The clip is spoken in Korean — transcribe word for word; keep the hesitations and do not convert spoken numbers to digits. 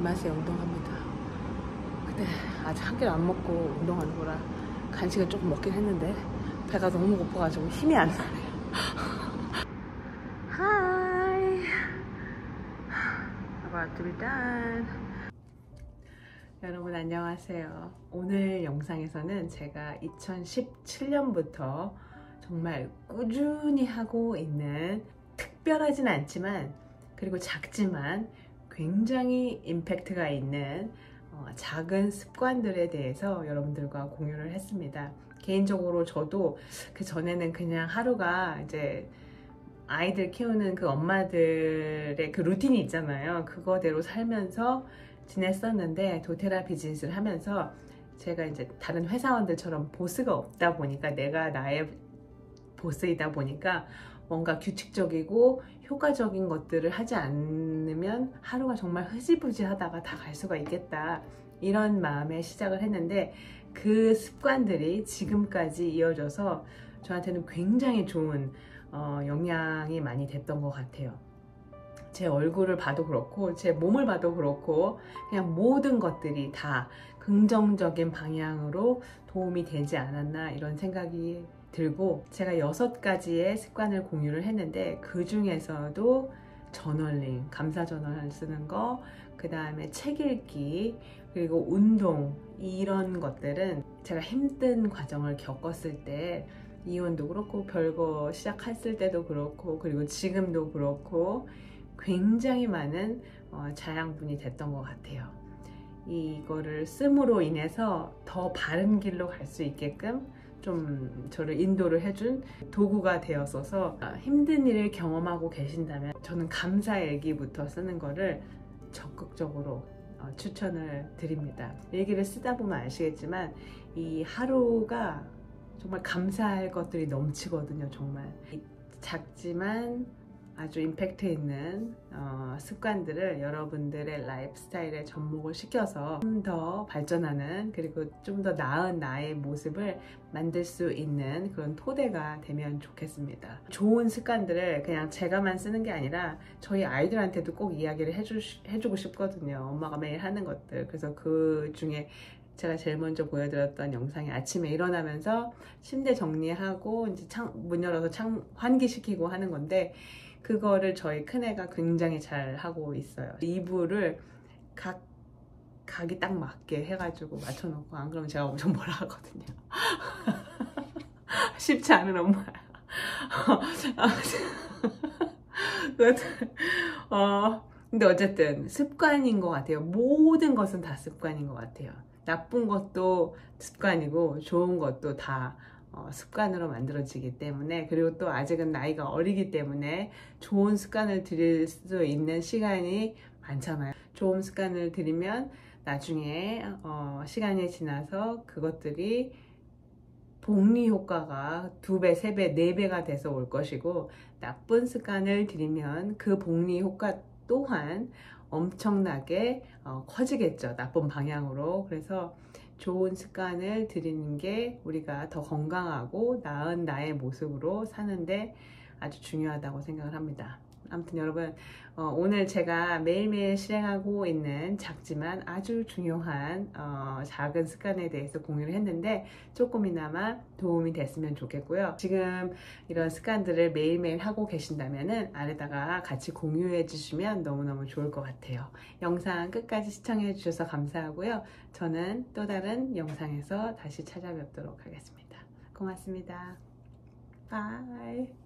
맛에 운동합니다. 근데 아직 한 끼를 안 먹고 운동하는 거라 간식을 조금 먹긴 했는데 배가 너무 고파가지고 힘이 안 나네요. Hi, about to be done. 여러분 안녕하세요. 오늘 영상에서는 제가 이천십칠 년부터 정말 꾸준히 하고 있는 특별하진 않지만 그리고 작지만 굉장히 임팩트가 있는 어, 작은 습관들에 대해서 여러분들과 공유를 했습니다. 개인적으로 저도 그 전에는 그냥 하루가 이제 아이들 키우는 그 엄마들의 그 루틴이 있잖아요. 그거대로 살면서 지냈었는데 도테라 비즈니스를 하면서 제가 이제 다른 회사원들처럼 보스가 없다 보니까 내가 나의 보스이다 보니까 뭔가 규칙적이고 효과적인 것들을 하지 않으면 하루가 정말 흐지부지 하다가 다 갈 수가 있겠다, 이런 마음에 시작을 했는데 그 습관들이 지금까지 이어져서 저한테는 굉장히 좋은 어, 영향이 많이 됐던 것 같아요. 제 얼굴을 봐도 그렇고 제 몸을 봐도 그렇고 그냥 모든 것들이 다 긍정적인 방향으로 도움이 되지 않았나, 이런 생각이 들고, 제가 여섯 가지의 습관을 공유를 했는데 그 중에서도 저널링, 감사 저널 쓰는 거, 그 다음에 책 읽기, 그리고 운동, 이런 것들은 제가 힘든 과정을 겪었을 때, 이혼도 그렇고 별거 시작했을 때도 그렇고 그리고 지금도 그렇고 굉장히 많은 어, 자양분이 됐던 것 같아요. 이거를 씀으로 인해서 더 바른 길로 갈 수 있게끔 좀 저를 인도를 해준 도구가 되었어서, 힘든 일을 경험하고 계신다면 저는 감사일기부터 쓰는 거를 적극적으로 어, 추천을 드립니다. 일기를 쓰다 보면 아시겠지만 이 하루가 정말 감사할 것들이 넘치거든요. 정말 작지만 아주 임팩트 있는 어, 습관들을 여러분들의 라이프 스타일에 접목을 시켜서 좀 더 발전하는, 그리고 좀 더 나은 나의 모습을 만들 수 있는 그런 토대가 되면 좋겠습니다. 좋은 습관들을 그냥 제가만 쓰는 게 아니라 저희 아이들한테도 꼭 이야기를 해주, 해주고 싶거든요. 엄마가 매일 하는 것들. 그래서 그 중에 제가 제일 먼저 보여드렸던 영상이 아침에 일어나면서 침대 정리하고 이제 창, 문 열어서 창 환기시키고 하는 건데, 그거를 저희 큰애가 굉장히 잘 하고 있어요. 이불을 각 각이 딱 맞게 해가지고 맞춰놓고, 안 그러면 제가 엄청 뭐라 하거든요. 쉽지 않은 엄마야. 어, 근데 어쨌든 습관인 것 같아요. 모든 것은 다 습관인 것 같아요. 나쁜 것도 습관이고 좋은 것도 다 어, 습관으로 만들어지기 때문에, 그리고 또 아직은 나이가 어리기 때문에 좋은 습관을 들일 수 있는 시간이 많잖아요. 좋은 습관을 들이면 나중에 어, 시간이 지나서 그것들이 복리 효과가 두 배, 세 배, 네 배가 돼서 올 것이고, 나쁜 습관을 들이면 그 복리 효과 또한 엄청나게 어, 커지겠죠. 나쁜 방향으로. 그래서 좋은 습관을 들이는 게 우리가 더 건강하고 나은 나의 모습으로 사는데 아주 중요하다고 생각을 합니다. 아무튼 여러분, 어, 오늘 제가 매일매일 실행하고 있는 작지만 아주 중요한 어, 작은 습관에 대해서 공유를 했는데 조금이나마 도움이 됐으면 좋겠고요. 지금 이런 습관들을 매일매일 하고 계신다면 아래다가 같이 공유해 주시면 너무너무 좋을 것 같아요. 영상 끝까지 시청해 주셔서 감사하고요. 저는 또 다른 영상에서 다시 찾아뵙도록 하겠습니다. 고맙습니다. 바이.